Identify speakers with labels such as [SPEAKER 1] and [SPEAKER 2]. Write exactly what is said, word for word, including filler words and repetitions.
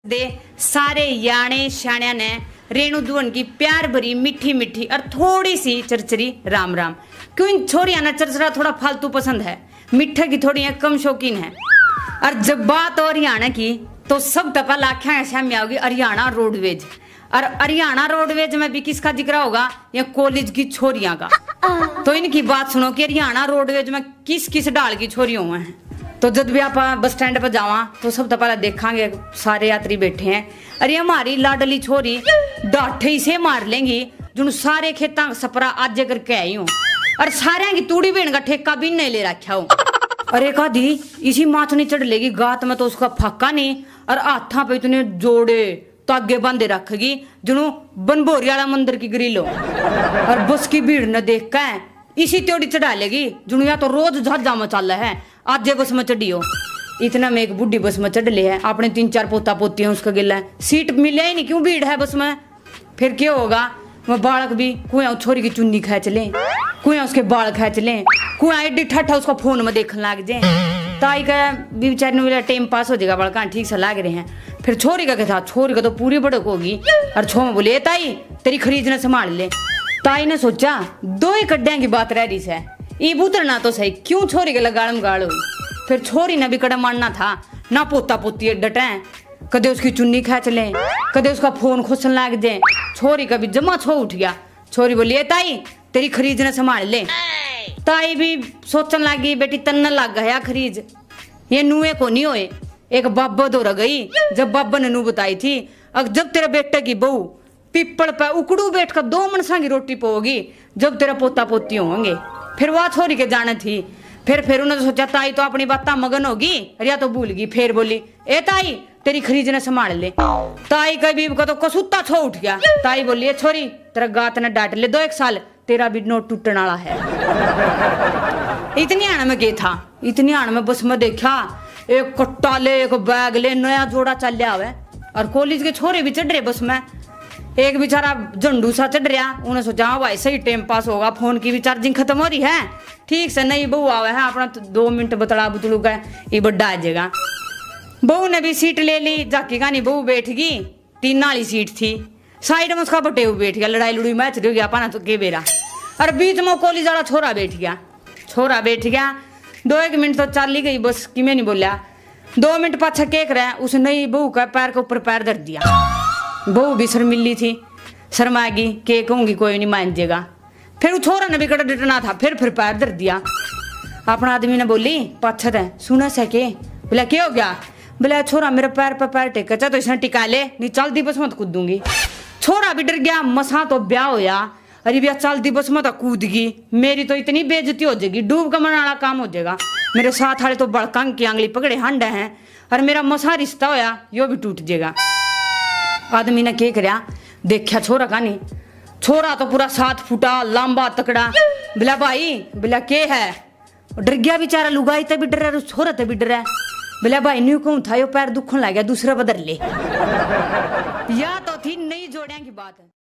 [SPEAKER 1] दे सारे याने शाण्या ने रेणु दुवन की प्यार भरी मीठी मीठी और थोड़ी सी चरचरी राम राम। क्यों इन छोरियां ना चरचरा थोड़ा फालतू पसंद है, मिठे की थोड़ी कम शौकीन है। और जब बात और हरियाणा की तो सब तक लाख्या सामने आओगी हरियाणा रोडवेज। और हरियाणा रोडवेज में भी किसका जिक्र होगा? या कॉलेज की छोरियां का। तो इनकी बात सुनो कि हरियाणा रोडवेज में किस किस डाल की छोरियों हुए हैं। तो जब भी आप बस स्टैंड पर जावा तो सब तो पहले देखांगे सारे यात्री बैठे हैं। अरे हमारी लाडली छोरी डाठे से मार लेंगी जो सारे खेता सपरा आज करके आई हूँ और सारे की तूड़ी बेन का ठेका भी नहीं ले रखा हूँ। अरे का दी इसी माथनी चढ़ लेगी गात में तो उसका फाका नहीं और हाथा पे इतने जोड़े तागे बांधे रखेगी जुनू बनभोरी वाला मंदिर की ग्रिल हो। और बस की भीड़ न देख कर इसी त्योड़ी चढ़ा लेगी जुनू या तो रोज जहाजा में चल है आज बस में चढ़ी हो। इतना में एक बुढ़ी बस में चढ़ ले है, अपने तीन चार पोता पोती हैं उसका गिला है, सीट मिले ही नहीं, क्यों भीड़ है बस में। फिर क्या होगा? वह बालक भी कुआ छोरी की चुन्नी खींच ले, कुआ उसके बाल खींच ले, कुआ एडी ठट्ठा उसको फोन में देखने लग जाए। ताई का बेचारे ने टाइम पास हो जाएगा, बड़का ठीक से लाग रहे हैं। फिर छोरी का क्या था, छोरी का तो पूरी बड़क होगी। और छो में बोले ताई तेरी खरीद ने संभाल ले। ताई ने सोचा दो ही कड्डिया की बात रह रही है, ये उतरना तो सही, क्यों छोरी के लगाड़म गाड़ हुई। फिर छोरी ने भी कड़म मारना था ना, पोता पोती डटे कदे उसकी चुन्नी खींच ले, कदे उसका फोन खुसन लाग जाए। छोरी का भी जमा छो उठ गया। छोरी बोली ताई तेरी खरीद ने संभाल ले। ताई भी सोचने लगी बेटी तन्ना लग गया खरीद, ये नुए को नहीं होए। एक बाबा दौड़ गई, जब बाबा ने नू बताई थी अब जब तेरे बेटे की बहू पिपड़ पे उकड़ू बैठ कर दो मनसा की रोटी पोगी जब तेरा पोता पोती होंगे। फिर वह छोरी के जाने थी। फिर फिर उन्होंने सोचा ताई तो अपनी बात मगन होगी या तो भूल गई। फिर बोली ए ताई तेरी खरीद ने संभाल ले। ताई का बीब का तो कसूता छो उठ गया। ताई बोली छोरी तेरा गात ने डांट ले, दो एक साल तेरा भी नोट टूटने वाला है। इतनी आने में क्या था, इतनी आने में बस में देखा एक कट्टा ले एक बैग ले नया जोड़ा चल लिया हुआ और कॉलेज के छोरे भी चढ़ रहे बस में। एक बेचारा झंडू सा चढ़ रहा, उन्हें सोचा हाँ भाई सही टाइम पास होगा, फोन की भी चार्जिंग खत्म हो रही है, ठीक से नहीं बहू आवे है अपना तो दो मिनट बतला बुतलू का ये बड्डा आ जाएगा। बहू ने भी सीट ले ली, जाकी का नहीं बहू बैठ गई, तीन वाली सीट थी, साइड में उसका बटे बैठ गया, लड़ाई लुड़ी मैच हो गया पाना तो के बेरा। और बीच में कॉलेज वाला छोरा बैठ गया, छोरा बैठ गया दो एक मिनट तो चल ही गई बस कि मैं नहीं बोलिया। दो मिनट पाछा केक रहा उसने नहीं बहू का पैर के ऊपर पैर धर दिया। बहू भी शर्मिली थी, शर्माएगी के कहूंगी कोई नहीं मान जाएगा। फिर वो छोरा ने भी कड़ा डटना था, फिर फिर पैर धर दिया। अपना आदमी ने बोली पाछा है सुना सके, बोला क्या हो गया? बोला छोरा मेरे पैर पर पैर टेका चाह तो इसने टिका ले, नहीं चल दी बस मत कूदूंगी। छोरा भी डर गया, मसा तो ब्याह होया, अरे भैया चल दी बस मत कूद गई, मेरी तो इतनी बेइज्जती हो जाएगी, डूब का मरने वाला काम हो जाएगा। मेरे साथ वाले तो बड़कांग की आंगली पकड़े हंडे हैं और मेरा मसा रिश्ता होया यो भी टूट जाएगा। आदमी ने क्या करया देखा छोरा का नहीं, छोरा तो पूरा सात फुटा लंबा तकड़ा। बोला भाई बोला के है? डर गया बेचारा, लुगाई तभी डर रहा, छोरा तभी डर रहा। बोला भाई न्यू कहूं था यो पैर दुखन लग गया, दूसरा बदल ले। या तो थी नई जोड़िया की बात है।